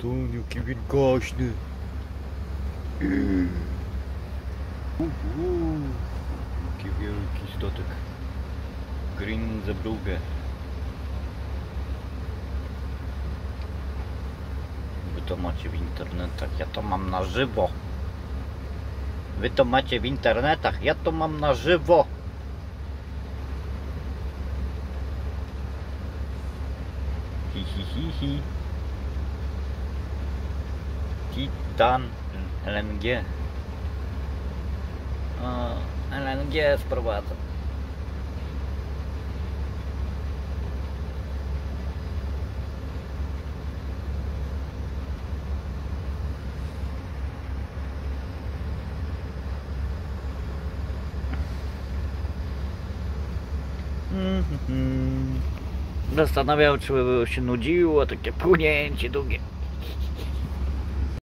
Ton jaki wielkośny. Jaki wielki statek. Green Zeebrugge. Wy to macie w internetach, ja to mam na żywo. Wy to macie w internetach, ja to mam na żywo. Hi hi hi hi. Titan LNG. O, LNG sprowadza. Zastanawiam, czy by się nudziło takie płynięcie długie.